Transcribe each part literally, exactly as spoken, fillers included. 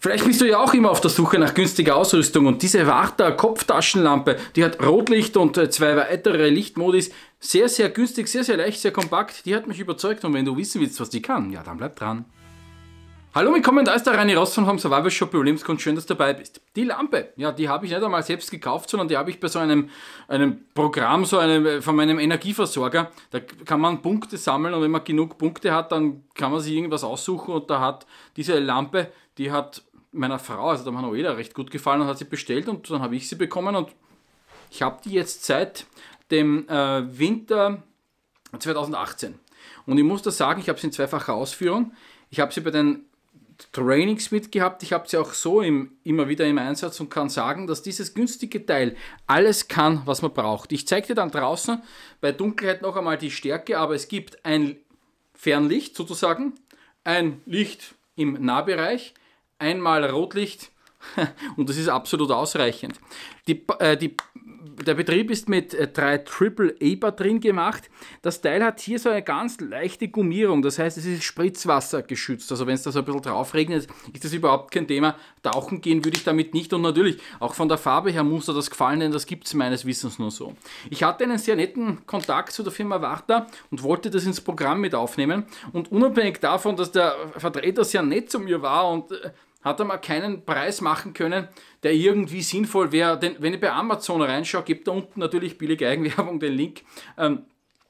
Vielleicht bist du ja auch immer auf der Suche nach günstiger Ausrüstung und diese Warta Kopftaschenlampe, die hat Rotlicht und zwei weitere Lichtmodis, sehr, sehr günstig, sehr, sehr leicht, sehr kompakt, die hat mich überzeugt und wenn du wissen willst, was die kann, ja, dann bleib dran. Hallo, willkommen, da ist der Reini Ross von Home Survival Shop, Überlebenskunst, schön, dass du dabei bist. Die Lampe, ja, die habe ich nicht einmal selbst gekauft, sondern die habe ich bei so einem, einem Programm, so einem, von meinem Energieversorger. Da kann man Punkte sammeln und wenn man genug Punkte hat, dann kann man sich irgendwas aussuchen und da hat diese Lampe, die hat meiner Frau, also der Manuela, recht gut gefallen und hat sie bestellt und dann habe ich sie bekommen und ich habe die jetzt seit dem äh, Winter zweitausendachtzehn. Und ich muss da sagen, ich habe sie in zweifacher Ausführung. Ich habe sie bei den Trainings mitgehabt, ich habe sie auch so im, immer wieder im Einsatz und kann sagen, dass dieses günstige Teil alles kann, was man braucht. Ich zeige dir dann draußen bei Dunkelheit noch einmal die Stärke, aber es gibt ein Fernlicht sozusagen, ein Licht im Nahbereich, einmal Rotlicht und das ist absolut ausreichend. Die, äh, die, der Betrieb ist mit äh, drei Triple A Batterien gemacht. Das Teil hat hier so eine ganz leichte Gummierung, das heißt, es ist Spritzwasser geschützt. Also wenn es da so ein bisschen drauf regnet, ist das überhaupt kein Thema. Tauchen gehen würde ich damit nicht und natürlich auch von der Farbe her muss dir das gefallen, denn das gibt es meines Wissens nur so. Ich hatte einen sehr netten Kontakt zu der Firma Warta und wollte das ins Programm mit aufnehmen und unabhängig davon, dass der Vertreter sehr nett zu mir war und äh, hat er mal keinen Preis machen können, der irgendwie sinnvoll wäre. Denn wenn ich bei Amazon reinschaue, gibt da unten natürlich billige Eigenwerbung den Link. Ähm,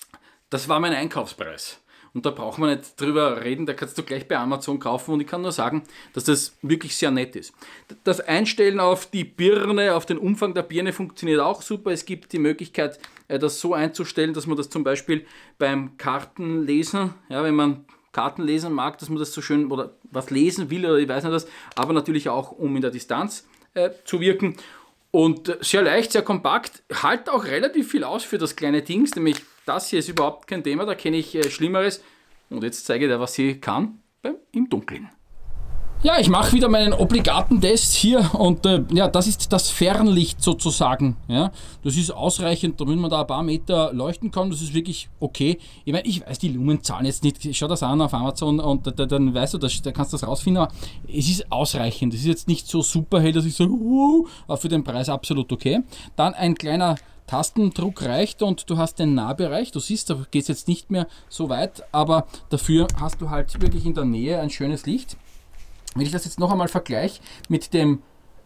das war mein Einkaufspreis. Und da braucht man nicht drüber reden, da kannst du gleich bei Amazon kaufen und ich kann nur sagen, dass das wirklich sehr nett ist. Das Einstellen auf die Birne, auf den Umfang der Birne funktioniert auch super. Es gibt die Möglichkeit, das so einzustellen, dass man das zum Beispiel beim Kartenlesen, ja, wenn man Karten lesen mag, dass man das so schön oder was lesen will oder ich weiß nicht was, aber natürlich auch, um in der Distanz äh, zu wirken. Und äh, sehr leicht, sehr kompakt, halt auch relativ viel aus für das kleine Dings, nämlich das hier ist überhaupt kein Thema, da kenne ich äh, Schlimmeres. Und jetzt zeige ich dir, was sie kann beim, im Dunkeln. Ja, ich mache wieder meinen obligaten Test hier und äh, ja, das ist das Fernlicht sozusagen. Ja, das ist ausreichend, damit man da ein paar Meter leuchten kann. Das ist wirklich okay. Ich meine, ich weiß die Lumenzahlen jetzt nicht. Schau das an auf Amazon und äh, dann weißt du, das, da kannst du das rausfinden. Aber es ist ausreichend. Es ist jetzt nicht so super hell, dass ich sage, uh, aber für den Preis absolut okay. Dann ein kleiner Tastendruck reicht und du hast den Nahbereich. Du siehst, da geht es jetzt nicht mehr so weit, aber dafür hast du halt wirklich in der Nähe ein schönes Licht. Wenn ich das jetzt noch einmal vergleiche mit dem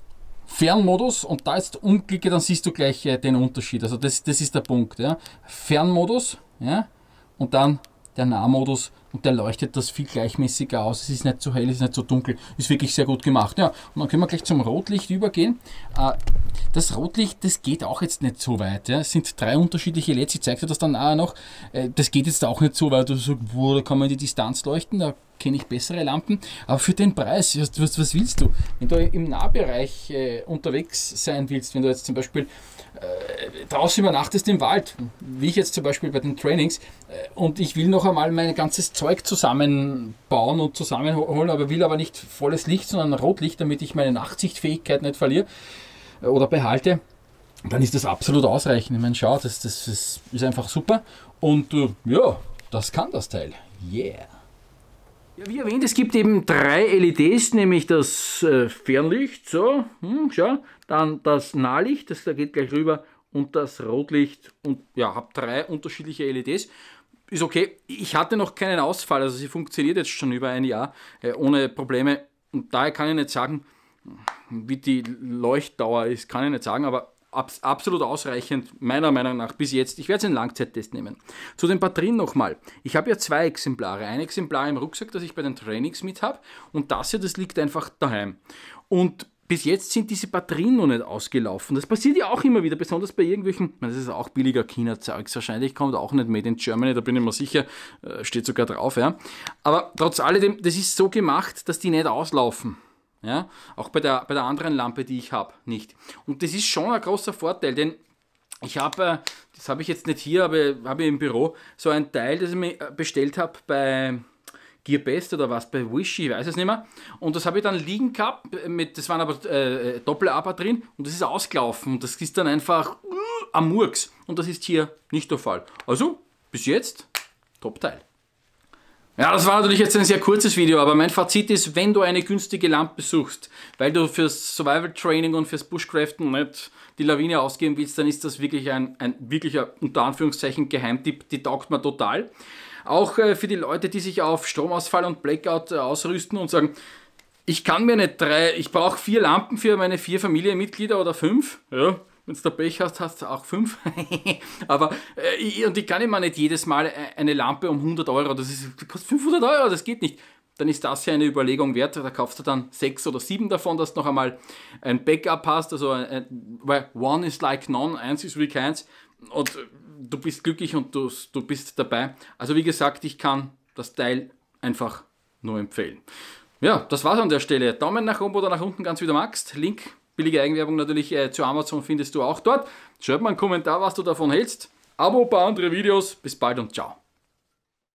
Fernmodus und da jetzt umklicke, dann siehst du gleich äh, den Unterschied. Also das, das ist der Punkt. Ja. Fernmodus, ja, und dann der Nahmodus und der leuchtet das viel gleichmäßiger aus. Es ist nicht so hell, es ist nicht so dunkel. Ist wirklich sehr gut gemacht. Ja, und dann können wir gleich zum Rotlicht übergehen. Äh, das Rotlicht, das geht auch jetzt nicht so weit. Ja. Es sind drei unterschiedliche L E Ds. Ich zeige dir das dann nachher noch. Äh, das geht jetzt auch nicht so weit. Also, boah, da kann man in die Distanz leuchten. Da kenne ich bessere Lampen, aber für den Preis, was, was, was willst du? Wenn du im Nahbereich äh, unterwegs sein willst, wenn du jetzt zum Beispiel äh, draußen übernachtest im Wald, wie ich jetzt zum Beispiel bei den Trainings, äh, und ich will noch einmal mein ganzes Zeug zusammenbauen und zusammenholen, aber will aber nicht volles Licht, sondern Rotlicht, damit ich meine Nachtsichtfähigkeit nicht verliere äh, oder behalte, dann ist das absolut ausreichend. Ich meine, schau, das, das, das ist einfach super und äh, ja, das kann das Teil. Yeah! Ja, wie erwähnt, es gibt eben drei L E Ds, nämlich das äh, Fernlicht, so, hm, schau, dann das Nahlicht, das da geht gleich rüber, und das Rotlicht und ja, habe drei unterschiedliche L E Ds. Ist okay, ich hatte noch keinen Ausfall, also sie funktioniert jetzt schon über ein Jahr äh, ohne Probleme und daher kann ich nicht sagen, wie die Leuchtdauer ist, kann ich nicht sagen, aber Abs absolut ausreichend, meiner Meinung nach, bis jetzt. Ich werde es in Langzeittest nehmen. Zu den Batterien nochmal. Ich habe ja zwei Exemplare. Ein Exemplar im Rucksack, das ich bei den Trainings mit habe. Und das hier, das liegt einfach daheim. Und bis jetzt sind diese Batterien noch nicht ausgelaufen. Das passiert ja auch immer wieder, besonders bei irgendwelchen, ich meine, das ist auch billiger China-Zeugs, wahrscheinlich kommt auch nicht Made in Germany, da bin ich mir sicher, steht sogar drauf. Ja. Aber trotz alledem, das ist so gemacht, dass die nicht auslaufen. Ja, auch bei der, bei der anderen Lampe, die ich habe, nicht. Und das ist schon ein großer Vorteil, denn ich habe, das habe ich jetzt nicht hier, aber habe ich im Büro, so ein Teil, das ich mir bestellt habe bei Gearbest oder was, bei Wish, ich weiß es nicht mehr. Und das habe ich dann liegen gehabt, mit, das waren aber äh, Doppel-A drin und das ist ausgelaufen und das ist dann einfach uh, am Murks. Und das ist hier nicht der Fall. Also, bis jetzt, Top-Teil. Ja, das war natürlich jetzt ein sehr kurzes Video, aber mein Fazit ist, wenn du eine günstige Lampe suchst, weil du fürs Survival Training und fürs Bushcraften nicht die Lawine ausgeben willst, dann ist das wirklich ein, ein wirklicher, unter Anführungszeichen, Geheimtipp, die taugt mir total. Auch äh, für die Leute, die sich auf Stromausfall und Blackout äh, ausrüsten und sagen, ich kann mir nicht drei, ich brauche vier Lampen für meine vier Familienmitglieder oder fünf, ja. Wenn du Pech hast, hast du auch fünf. Aber, äh, ich, und ich kann immer nicht jedes Mal eine Lampe um hundert Euro, das, ist, das kostet fünfhundert Euro, das geht nicht. Dann ist das ja eine Überlegung wert, da kaufst du dann sechs oder sieben davon, dass du noch einmal ein Backup hast, also ein, ein, weil one is like none, eins ist wie keins und du bist glücklich und du, du bist dabei. Also wie gesagt, ich kann das Teil einfach nur empfehlen. Ja, das war's an der Stelle. Daumen nach oben oder nach unten, ganz wie du magst. Link, billige Eigenwerbung natürlich äh, zu Amazon findest du auch dort. Schreib mal einen Kommentar, was du davon hältst. Abo, ein paar andere Videos. Bis bald und ciao.